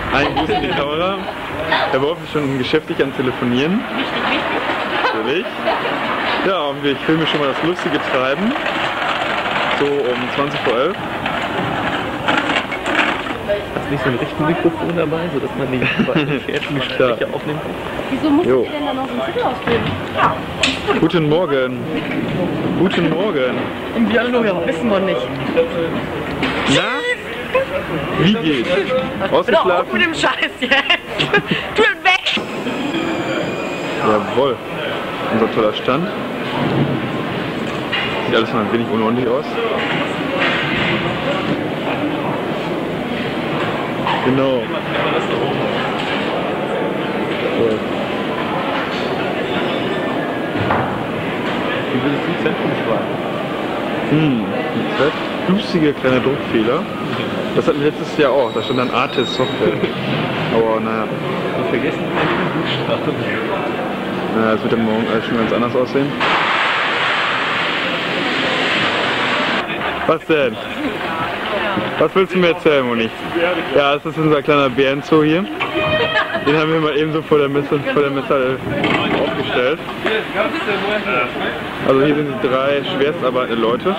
Einen Gruß in die Kamera. Herr Wolf ist schon geschäftig am Telefonieren. Natürlich. Ja, und ich filme schon mal das lustige Treiben. So um 20 vor 11. Hast du nicht so ein richtiges Mikrofon dabei, sodass man die Gespräche aufnehmen kann? Wieso musst du dir denn dann noch einen Titel ausgeben? Ja. Guten Morgen. Guten Morgen. Und wie alle ja, wissen wir nicht. Na? Wie geht's? Hör auf Ausgeschlafen? mit dem Scheiß jetzt. Tu ihn weg. Jawohl. Unser toller Stand. Sieht alles mal ein wenig unordentlich aus. Genau. So. Wie würdest du Zentrum beschreiben? Lustiger kleiner Druckfehler. Das hatten wir letztes Jahr auch. Da stand dann Artist Software. Aber naja. Wir vergessen einen Buchstaben. Naja, das wird ja morgen alles schon ganz anders aussehen. Was denn? Was willst du mir erzählen, Moni? Ja, das ist unser kleiner Bärenzoo hier. Den haben wir mal eben so vor der Messe aufgestellt. Also hier sind die 3 schwerstarbeitende Leute.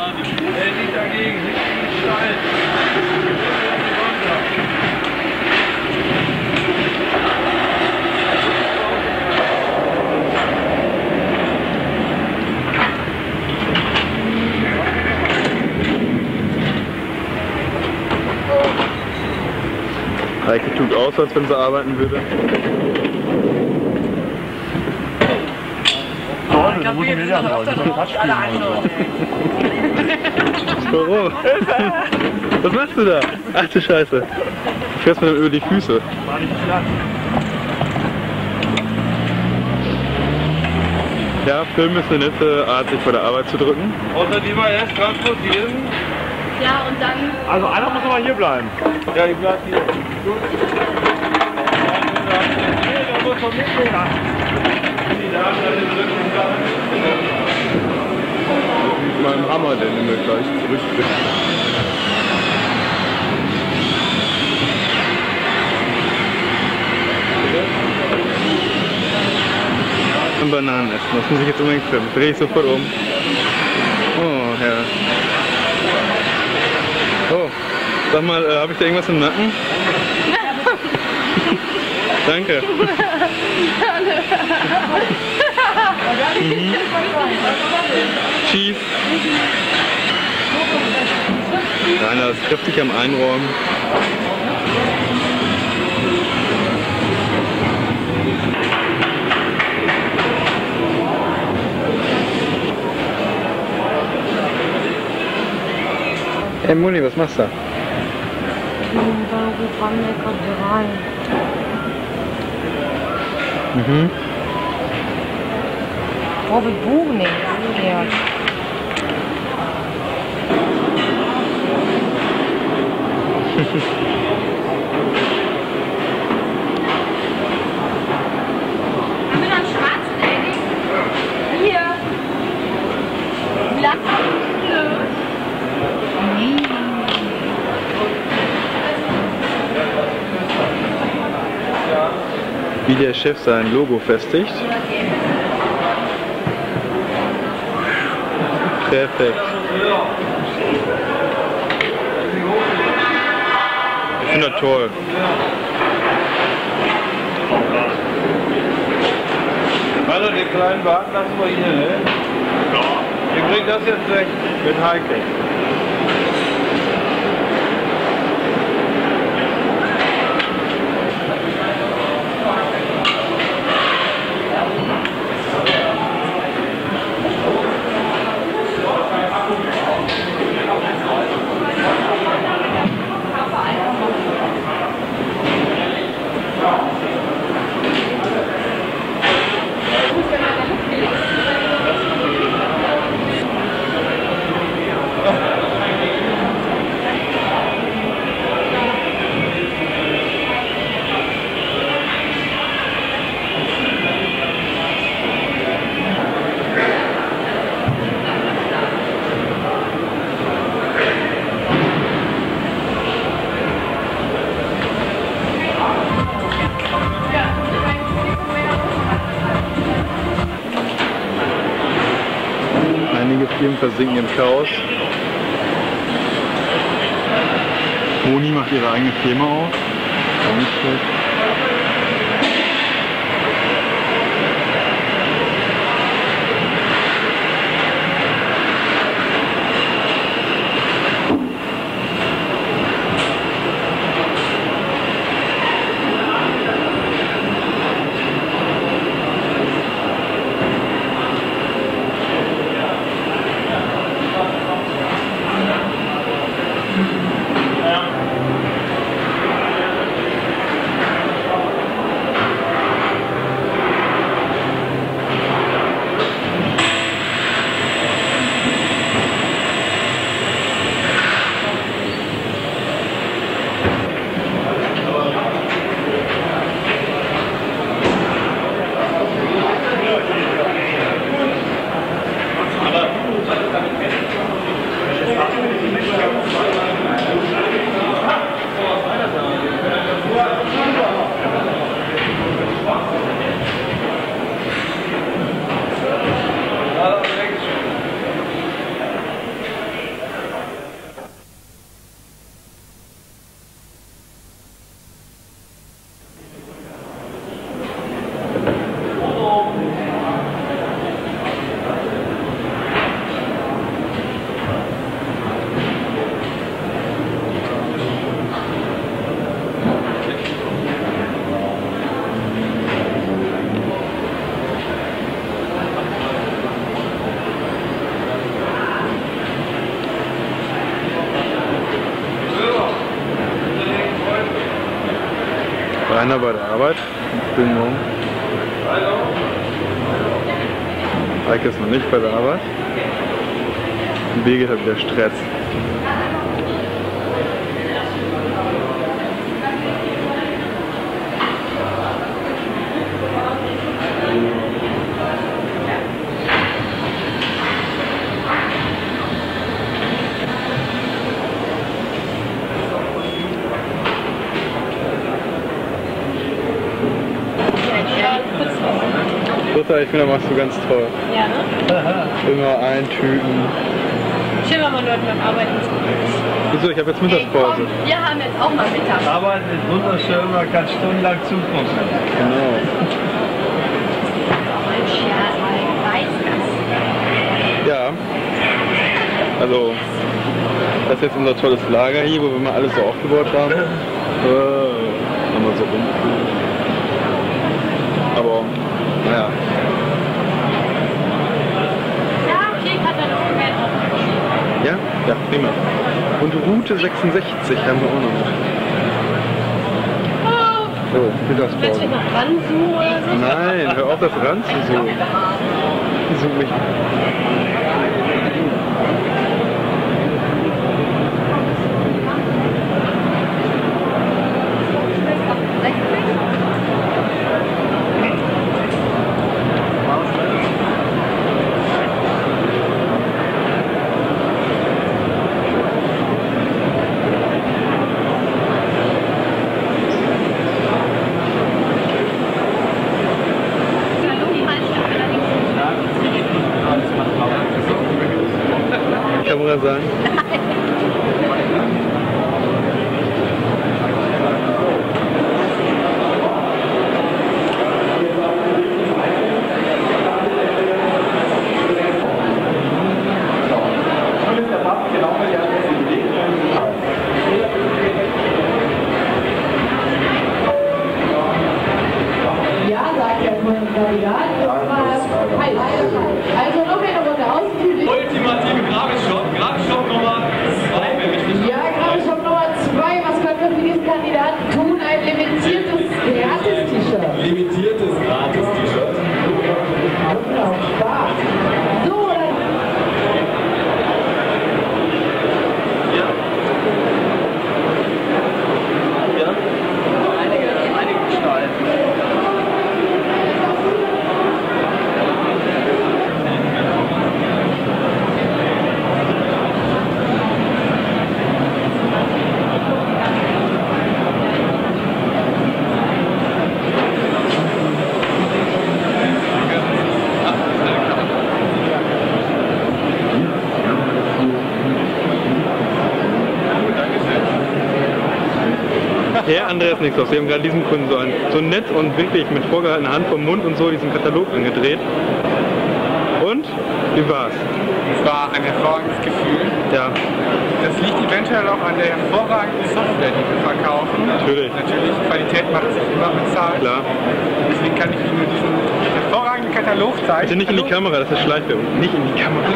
Heike tut aus, als wenn sie arbeiten würde. Ich glaube, wir sind alle andere. Warum? Was machst du da? Ach du Scheiße. Du fährst mir über die Füße. Ja, Film ist eine nette Art, sich vor der Arbeit zu drücken. Außer die mal erst transportieren. Ja, und dann... Also einer muss aber hier bleiben. Ja, ich bleib hier. Gut. Da muss man mitnehmen. Die Damen an den Rücken. Mit meinem Hammer, den wir gleich zurückbringen. Bananen essen, das muss ich jetzt unbedingt filmen. Drehe ich sofort um. Oh, Herr. Oh, sag mal, habe ich da irgendwas im Nacken? Danke. Cheese. Rainer ist kräftig am Einräumen. Hey Moni, was machst du da? Oh, wir buchen nicht. Ja. Haben wir noch einen schwarzen, Eddie? Hier. Lass Wie der Chef sein Logo festigt. Perfekt. Ich finde das toll. Also den kleinen Wagen lassen wir hier, ne? Ja. Wir kriegen das jetzt weg mit Heike. Eben versinken im Chaos. Moni macht ihre eigene Firma auf. Auch nicht schlecht. Rainer bei der Arbeit. Guten Morgen. Eike ist noch nicht bei der Arbeit. Und Birgit hat wieder Stress. Britta, ich finde, das machst du ganz toll. Ja, ne? Immer eintüten. Schön, wenn man dort beim Arbeiten ist. Wieso? Ich habe jetzt Mittagspause. Komm, wir haben jetzt auch mal Mittag. Arbeiten ist wunderschön, man kann stundenlang zugucken. Genau. Mensch, ja, ich weiß das. Ja. Also, das ist jetzt unser tolles Lager hier, wo wir mal alles so aufgebaut haben. Nochmal so rum. Aber, naja. Ja, okay, Katalog wäre auch. Ja? Ja, prima. Und Route 66 haben wir auch noch. Oh, So, willst du Mittagspause. noch ranzoomen oder so? Nein, hör auf das ranzuzoomen. Zoom mich. Kamera sein. Ja, sagt der Kandidat. Also noch eine Runde ausführlich. Ultimative Grafischop Nummer 2, wenn mich nicht Ja, Grafischop Nummer 2. Was können wir für diesen Kandidaten tun? Ein limitiertes Gratis-T-Shirt. limitiertes Gratis-T-Shirt. Genau, Spaß. So, dann Einige Gestalten. Andreas nichts auf. Sie haben gerade diesem Kunden so nett und wirklich mit vorgehaltener Hand vom Mund und so diesen Katalog angedreht. Und? Wie war's? Es war ein hervorragendes Gefühl. Ja. Das liegt eventuell auch an der hervorragenden Software, die wir verkaufen. Natürlich. Qualität macht sich immer bezahlt. Klar. Deswegen kann ich Ihnen nur diesen hervorragenden Katalog zeigen. Bitte nicht in die Kamera, das ist Schleichwerbung. Nicht in die Kamera.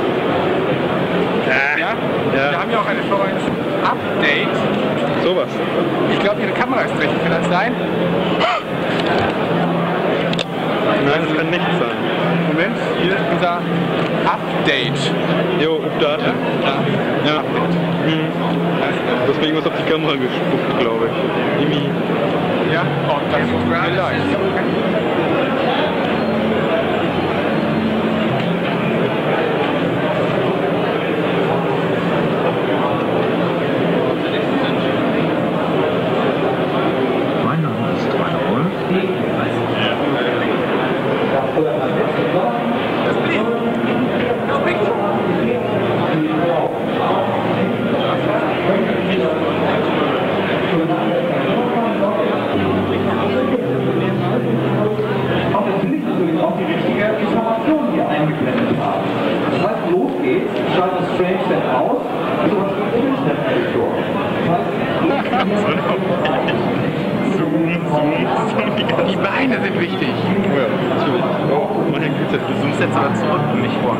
Ja? Wir haben ja auch ein hervorragendes Update. Sowas. Ich glaube, Ihre Kamera ist recht. Kann das sein? Nein, das kann nicht sein. Moment, hier ist unser Update. Jo, Update. Ja. Mhm. Du hast mir irgendwas auf die Kamera gespuckt, glaube ich. Irgendwie. Ja, oh, das tut mir leid. Mein Name ist Raoul. Die Beine sind wichtig. Oh ja, natürlich. Oh, meine Güte. Du zoomst jetzt aber zurück und nicht vor.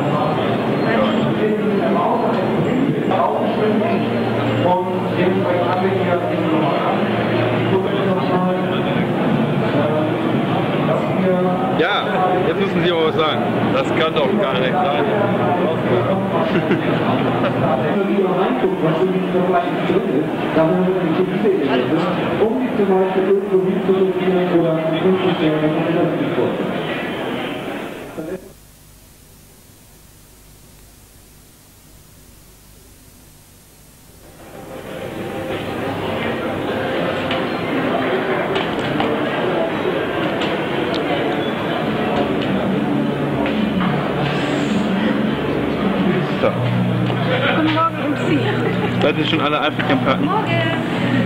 Ja, jetzt müssen Sie aber was sagen. Das kann doch gar nicht sein. Guten Morgen um 4. Seid ihr schon alle eifrig am Packen? Morgen.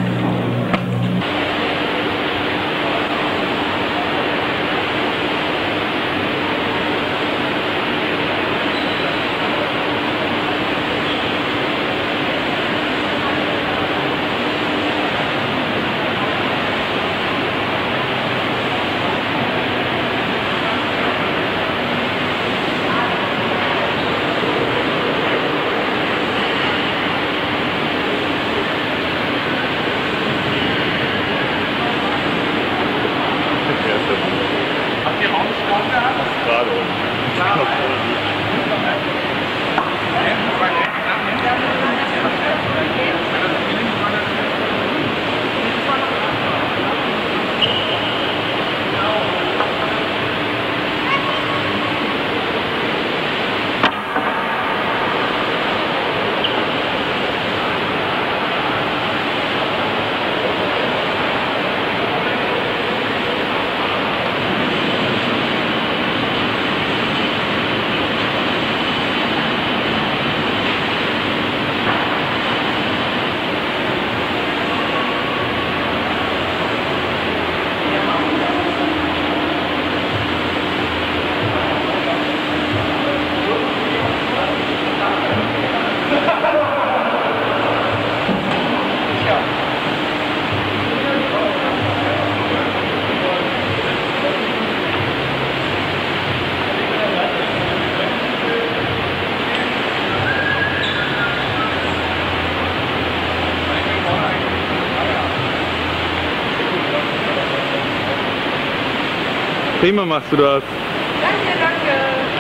Prima machst du das. Danke, danke.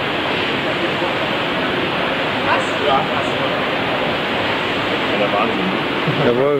Was? Der Wahnsinn. Jawohl.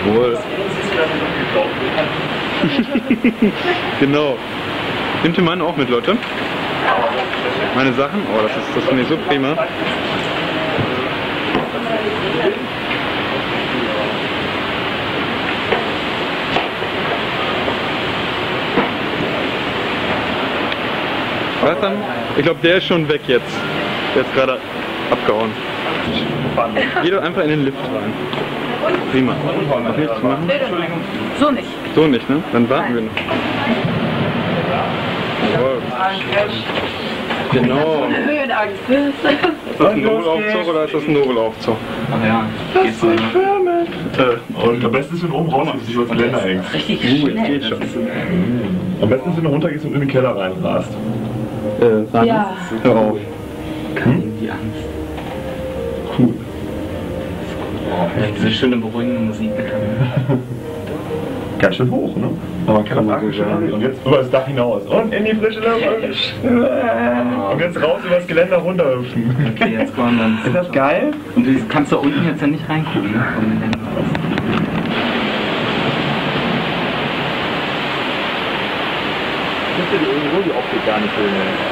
Wohl. Genau. Nehmt ihr meinen auch mit, Leute? Meine Sachen? Oh, das finde ich so prima. Was dann? Ich glaube, der ist schon weg jetzt. Der ist gerade abgehauen. Geht doch einfach in den Lift rein. Prima. Noch nichts machen? So nicht. So nicht, ne? Dann warten wir noch. Jawohl. Genau. Höhenangst. Ist das ein Nobelaufzug oder ist das ein Nobelaufzug? Ach ja, geht's so. Und am besten ist, wenn du oben rausgehst, nicht über das Geländer hängst. Richtig Jetzt geht schon. Am besten ist, wenn du runtergehst und in den Keller reinrast. Ja. Hör auf. Die Angst. Cool. Ja, diese schöne, beruhigende Musik. Ganz schön hoch, ne? Aber man kann das schon. Und jetzt über das Dach hinaus. Und in die frische Luft. Und jetzt raus über das Geländer runterhüpfen. Okay, jetzt kommen wir dann. Ist das geil? Und du kannst da unten jetzt ja nicht reingucken, ne? Ich finde die Optik gar nicht schön.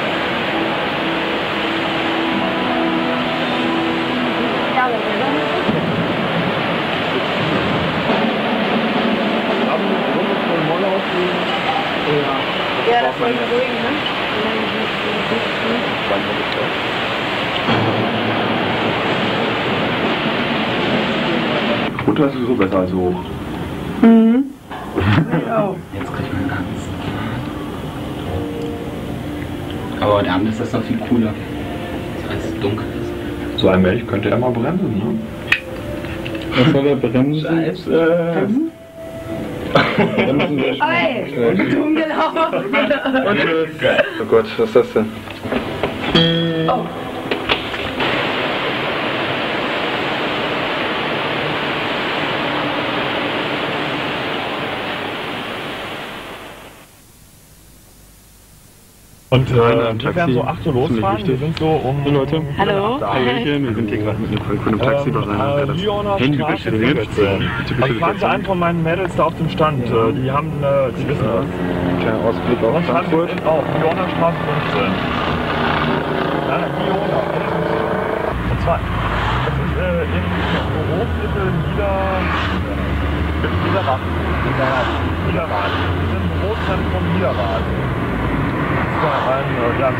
Ja, das war beruhigend, ne? Runter ist sowieso besser als hoch. Jetzt kriegt man Angst. Aber heute Abend ist das noch viel cooler. Als es dunkel ist. So ein Mensch könnte ja mal bremsen, ne? Was soll er bremsen? Bremsen wir schon. Ey, dunkelhaus. Oh Gott, was ist das denn? Oh. Und in einem wir werden Taxi. so 8 Uhr losfahren. Wir sind so um... Leute. Hallo. Hallöchen, wir sind hier gerade mit einem Taxi bei rein. Lyoner Handy Straße bestellt. Also ich waren zu einem von meinen Mädels da auf dem Stand. Die haben, die wissen was. Kleiner Ausblick auf Und Frankfurt. auch Lyoner Straße 15. Ja, Lyoner. Und zwar, das ist im Büroviertel Niederrad. Wir sind im Bürozentrum Niederrad. Das war ein, ja.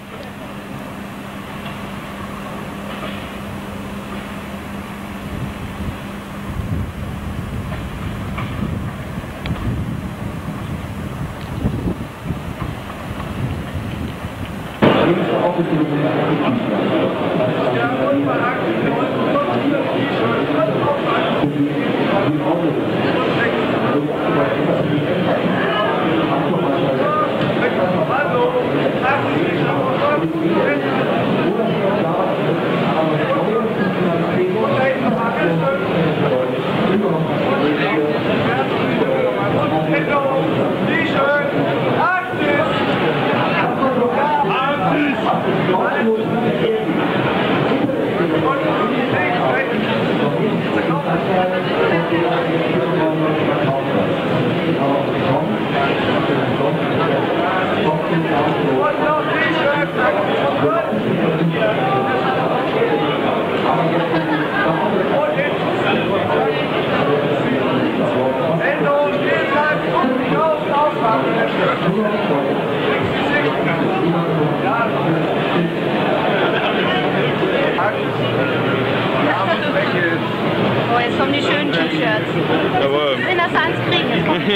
Oh, jetzt kommen die schönen T-Shirts. Jawohl. In der Sans kriegen. Jetzt kommt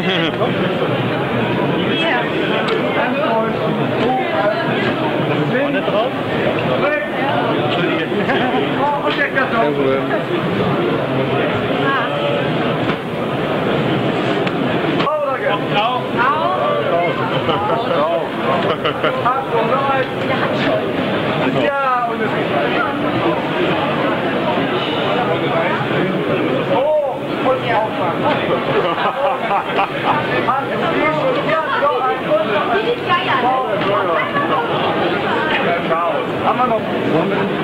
hier. Vorne drauf? Kein Problem. Ja, und es oh, und aufmachen. Haben wir noch?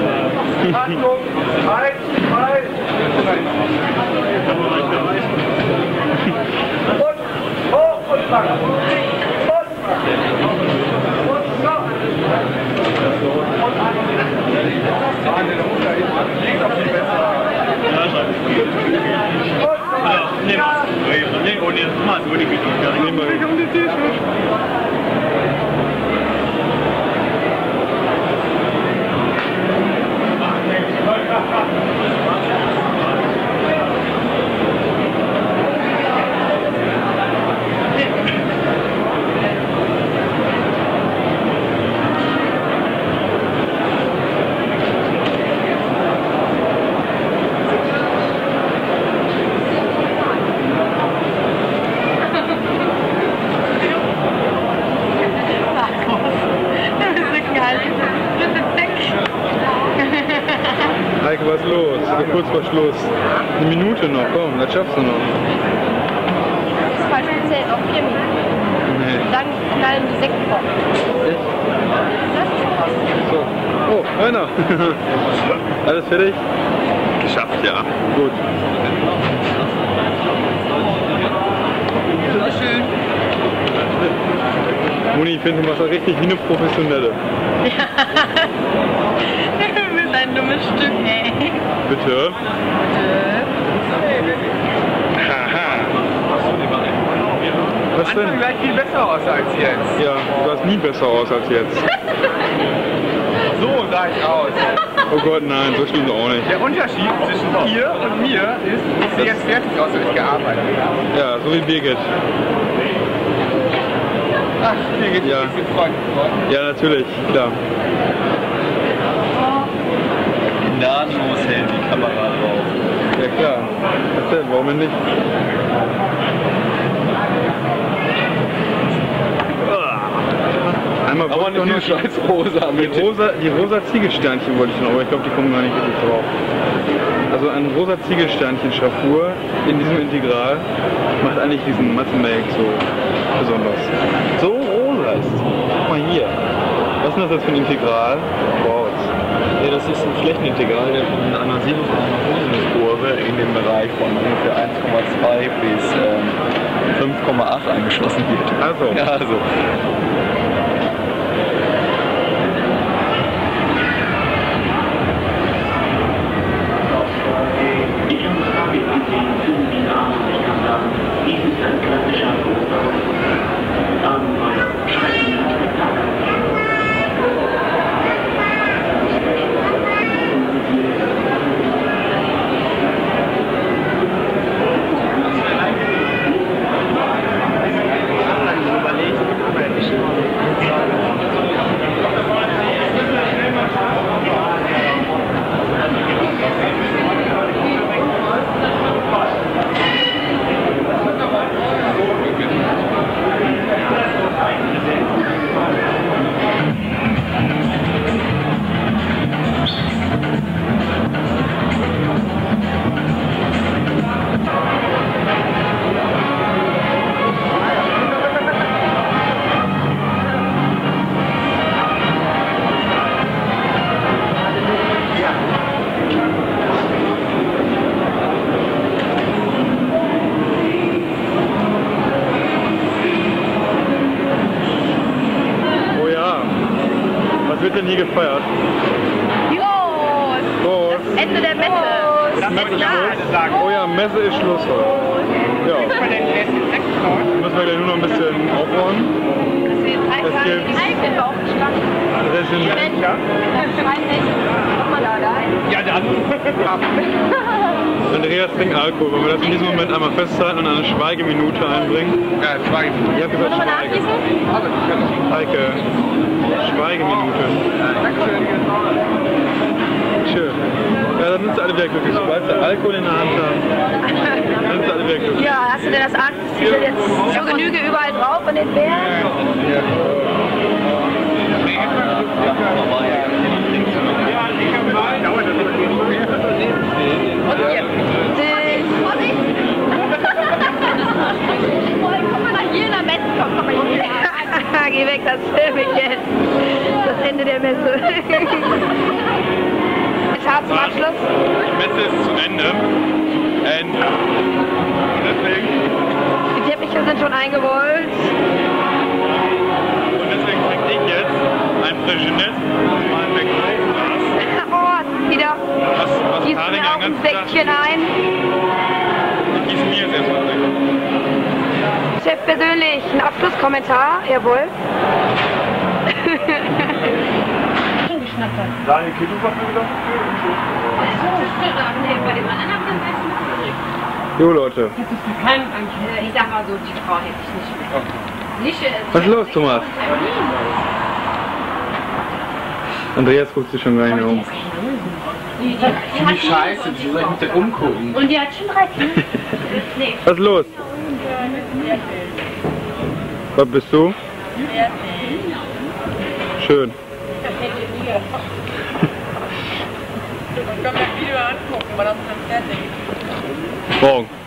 Achtung, 1, 2, Heike, was ist los? Kurz vor Schluss. Eine Minute noch, komm, das schaffst du noch. Das ist falsch gezählt, noch 4 Minuten. Nee. Dann knallen die Sekten vor. So. Oh, einer. Alles fertig? Geschafft, ja. Gut. Moni, ich finde, du machst das richtig wie eine Professionelle. Du bist ein dummes Stück, ey. Bitte? Haha. Was denn? Anfang gleich viel besser aus als jetzt. Ja, du sahst nie besser aus als jetzt. So sah ich aus. Oh Gott, nein, so schlimm auch nicht. Der Unterschied zwischen dir und mir ist, ich sehe jetzt fertig aus, wenn ich gearbeitet habe. Ja, so wie Birgit. Ach, Birgit, Ja. ist jetzt Freund geworden. Ja, natürlich, klar. Gnadenlos hält die Kamera drauf. Ja, klar. Was denn, warum denn nicht? Einmal Aber wollte ich eine doch noch scheiß rosa mit. die rosa Ziegelsternchen wollte ich noch, aber ich glaube, die kommen gar nicht wirklich drauf. Also ein rosa Ziegelsternchen-Schraffur in diesem Integral macht eigentlich diesen Mathe-Make so besonders. So rosa ist es. Guck mal hier. Was ist das jetzt für ein Integral? Wow. Nee, das ist ein Flächenintegral, der von einer Sinus- und einer Kosinuskurve in dem Bereich von ungefähr 1,2 bis 5,8 eingeschlossen wird. Also. Ja, also. wird denn hier gefeiert? Prost! Prost! Ende der Messe! Ist Messe Schluss? Oh ja, Messe ist Schluss heute. Ja. Müssen wir gleich nur noch ein bisschen aufräumen. Dass wir jetzt Es einfach gibt- die Alkohol aufgestanden. Das sind Ja, dann. Andreas trinkt Alkohol. Wollen wir das in diesem Moment einmal festhalten und eine Schweigeminute einbringen? Ja, zwei. Ich habe gesagt Nochmal Schweige. nachgießen? Heike, Schweigeminute. Schön. Ja, dann sind sie alle wieder glücklich. Sobald sie Alkohol in der Hand haben, dann sind sie alle wieder glücklich. Ja, hast du denn das Artfestival jetzt zur Genüge überall drauf von den Bären? Und hier. Guck mal nach hier in der Messe, komm mal hier. Geh weg, das filme ich jetzt. Das Ende der Messe. Ist hart zum Abschluss? Die Messe ist zu Ende. Und deswegen Die hat mich Becher sind schon eingerollt. Und deswegen trinke ich jetzt ein Frisinet aus meinem McFly-Glas. Oh, wieder. Was Gießt Karin mir ja auch ein ganz Säckchen ein. Ich gieße mir jetzt erstmal weg. Chef persönlich, ein Abschlusskommentar, jawohl. Daniel Kittelbach hat gesagt, Jo Leute. Ich sag mal so, die Frau hätte ich nicht mehr. Was ist los, Thomas? Andreas guckt sich schon gar nicht mehr um. Die Scheiße, die soll ich mit der umgucken. Und die hat schon 3 Kinder. Nee. Was ist los? Was bist du? Schön. Ich kann mir das Video angucken, aber das ist dann fertig. Morgen.